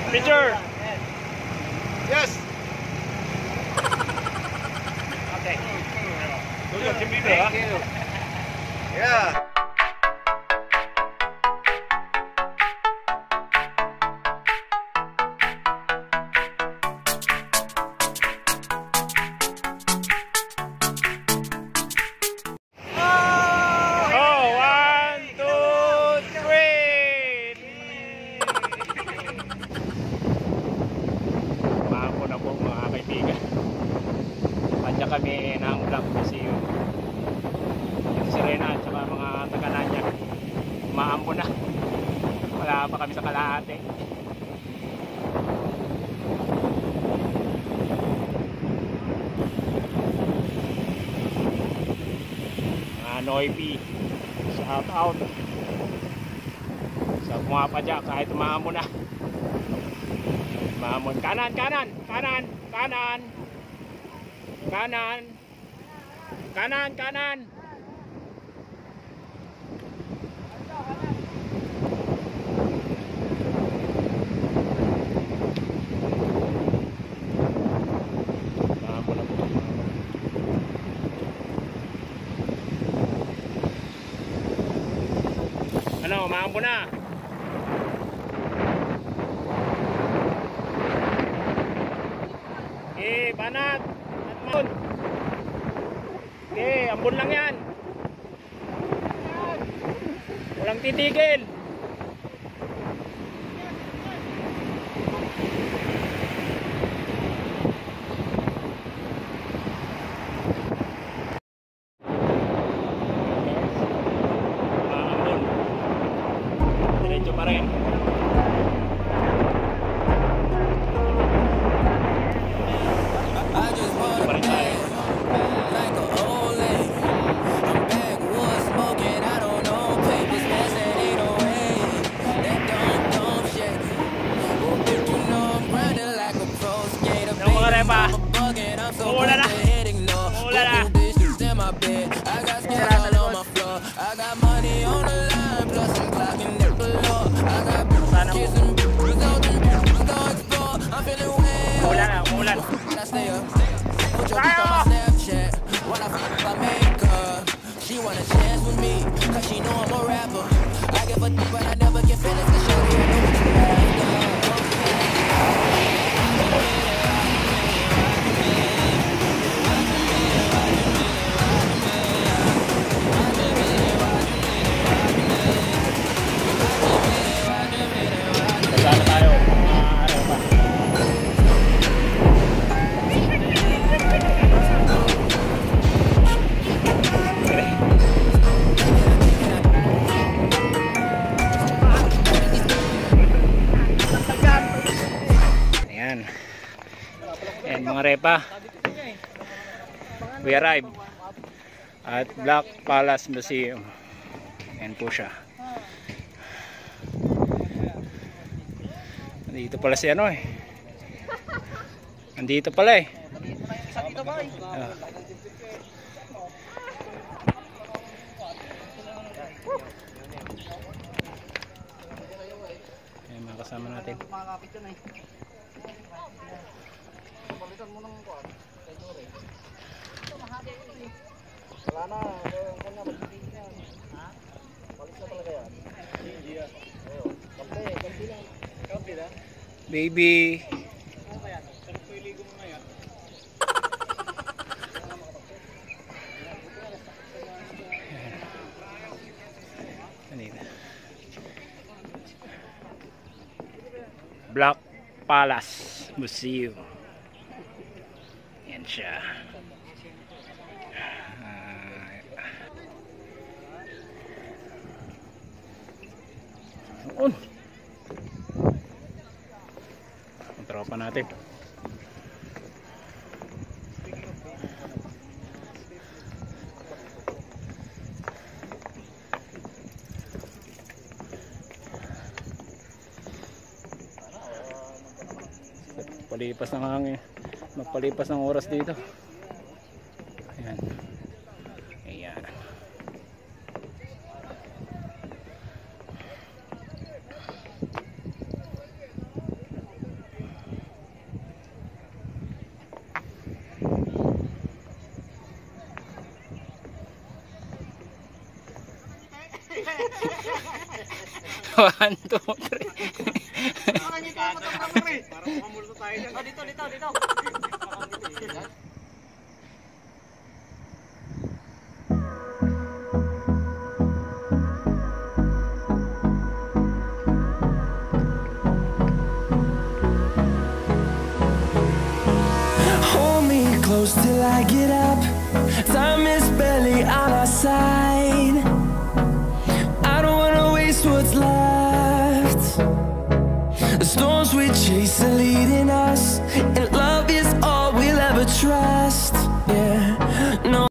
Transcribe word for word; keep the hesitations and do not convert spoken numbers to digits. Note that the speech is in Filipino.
Picture. Yes. Okay. Thank you. Yeah. Kami ng vlog kasi yung, yung sirena at saka mga taga-Nanya umaambo na, wala pa kami sa kalahati. Mga Noipi, shout out sa pumapadya kahit umaambo na. Umaamon, kanan, kanan, kanan, kanan kanan kanan kanan ano, maambo na. Eh, banat. Okay, ambon lang yan. Walang titigil. Ambon. Diretso pa rin. Pa. Mula na. Mula na. Sana mo. Mula na. Mula na. Tayo! She want a chance with me, cause she know I'm a rapper. I give a but I never get feelings to show you. And mga repa, we arrived at Black Palace Museum. Ayan po siya. Nandito pala si ano eh. Nandito pala eh. Uh. Ayan mga kasama natin. Palitan mo ng kuwan. Wala na, kung kanya magpipili yan. Ha? Palit na talaga yan. Hindi yan. Kampi, kampi lang. Kampi na? Baby. Ano ba yan? Sarap ko iligo mo ngayon. Black Palace Museum. Yan siya. Uh, ang tropa natin. Palipas ng hangin, magpalipas ng oras dito. Ayan. Ayan. One, two, three. Parang ito ang photographer eh. Parang mamulto tayo dyan. Oh, dito, dito, dito. Hold me close till I get up. Time is barely on our side. I don't wanna waste what's left. The storms we chase are leading us.